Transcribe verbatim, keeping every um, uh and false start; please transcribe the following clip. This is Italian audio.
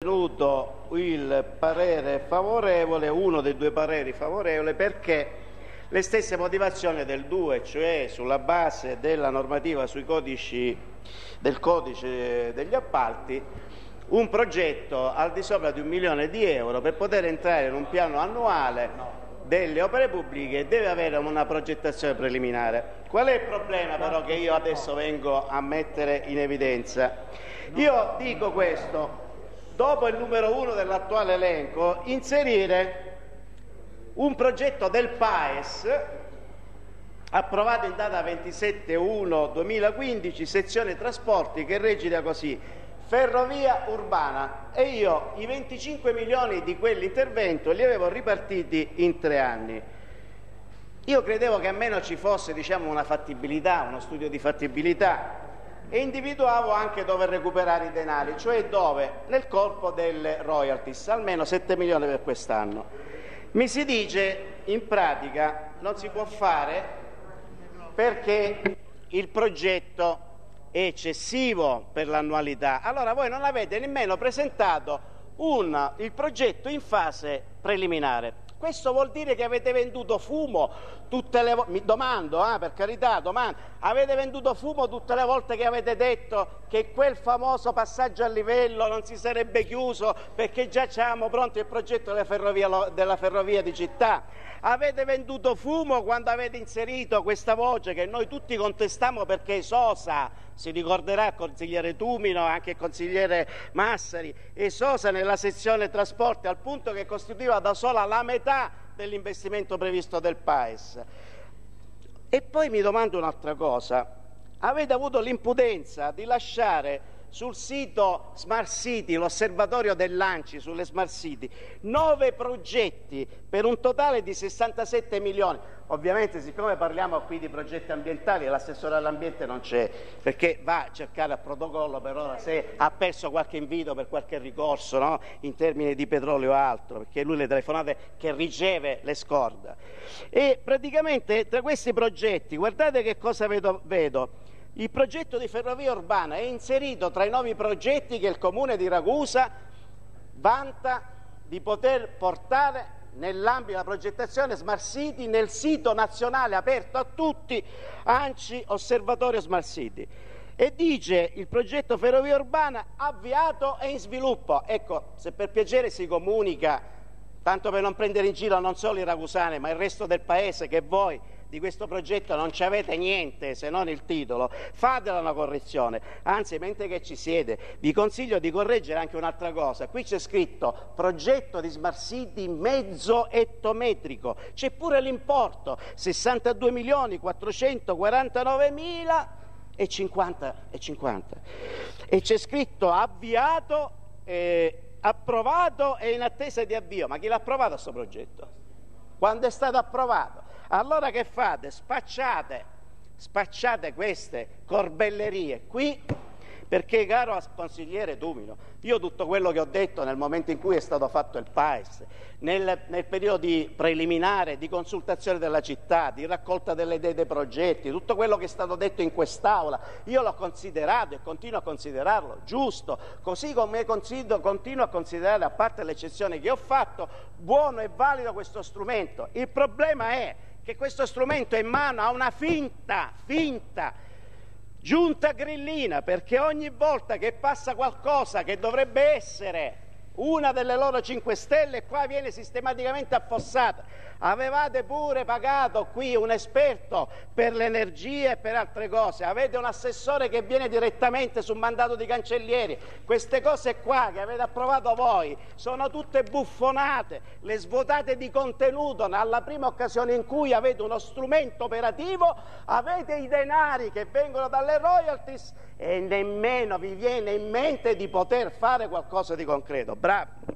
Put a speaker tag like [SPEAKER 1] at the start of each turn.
[SPEAKER 1] ottenuto il parere favorevole, uno dei due pareri favorevole, perché le stesse motivazioni del due, cioè sulla base della normativa sui codici del codice degli appalti, un progetto al di sopra di un milione di euro per poter entrare in un piano annuale delle opere pubbliche deve avere una progettazione preliminare. Qual è il problema però che io adesso vengo a mettere in evidenza? Io dico questo: dopo il numero uno dell'attuale elenco, inserire un progetto del P A E S approvato in data ventisette uno duemilaquindici, sezione trasporti, che recita così: ferrovia urbana, e io i venticinque milioni di quell'intervento li avevo ripartiti in tre anni. Io credevo che almeno ci fosse, diciamo, una fattibilità, uno studio di fattibilità, e individuavo anche dove recuperare i denari, cioè dove? Nel corpo delle royalties, almeno sette milioni per quest'anno. Mi si dice, in pratica non si può fare perché il progetto è eccessivo per l'annualità. Allora voi non avete nemmeno presentato un, il progetto in fase preliminare. Questo vuol dire che avete venduto fumo tutte le volte, mi domando, eh, per carità, domando, avete venduto fumo tutte le volte che avete detto che quel famoso passaggio a livello non si sarebbe chiuso perché già abbiamo pronto il progetto della ferrovia, della ferrovia di città. Avete venduto fumo quando avete inserito questa voce che noi tutti contestiamo perché esosa, si ricorderà il consigliere Tumino, anche il consigliere Massari, esosa nella sezione trasporti al punto che costituiva da sola la metà dell'investimento previsto del P A E S. E poi mi domando un'altra cosa: avete avuto l'impudenza di lasciare sul sito Smart City, l'osservatorio dell'Anci sulle Smart City, nove progetti per un totale di sessantasette milioni. Ovviamente, siccome parliamo qui di progetti ambientali, l'assessore all'ambiente non c'è, perché va a cercare a protocollo per ora se ha perso qualche invito per qualche ricorso, no? In termini di petrolio o altro, perché lui le telefonate che riceve le scorda. E praticamente tra questi progetti, guardate che cosa vedo, vedo. Il progetto di ferrovia urbana è inserito tra i nuovi progetti che il Comune di Ragusa vanta di poter portare nell'ambito della progettazione Smart City nel sito nazionale aperto a tutti, Anci Osservatorio Smart City. E dice il progetto ferrovia urbana avviato e in sviluppo. Ecco, se per piacere si comunica, tanto per non prendere in giro non solo i ragusani ma il resto del paese, che voi di questo progetto non ci avete niente se non il titolo, fatela una correzione. Anzi, mentre che ci siete, vi consiglio di correggere anche un'altra cosa. Qui c'è scritto progetto di Smart City mezzo ettometrico, c'è pure l'importo, sessantadue milioni quattrocentoquarantanove mila e cinquanta, e cinquanta. E c'è scritto avviato, eh, approvato e in attesa di avvio. Ma chi l'ha approvato questo progetto? Quando è stato approvato? Allora che fate? Spacciate, spacciate queste corbellerie qui, perché, caro consigliere Tumino, io tutto quello che ho detto nel momento in cui è stato fatto il P A E S, nel, nel periodo di preliminare, di consultazione della città, di raccolta delle idee dei progetti, tutto quello che è stato detto in quest'Aula, io l'ho considerato e continuo a considerarlo giusto, così come consiglio, continuo a considerare, a parte l'eccezione che ho fatto, buono e valido questo strumento. Il problema è che questo strumento è in mano a una finta, finta giunta grillina, perché ogni volta che passa qualcosa che dovrebbe essere una delle loro cinque stelle, qua viene sistematicamente affossata. Avevate pure pagato qui un esperto per l'energia e per altre cose, avete un assessore che viene direttamente su mandato di cancellieri. Queste cose qua che avete approvato voi sono tutte buffonate, le svuotate di contenuto. Alla prima occasione in cui avete uno strumento operativo avete i denari che vengono dalle royalties e nemmeno vi viene in mente di poter fare qualcosa di concreto. Bravi!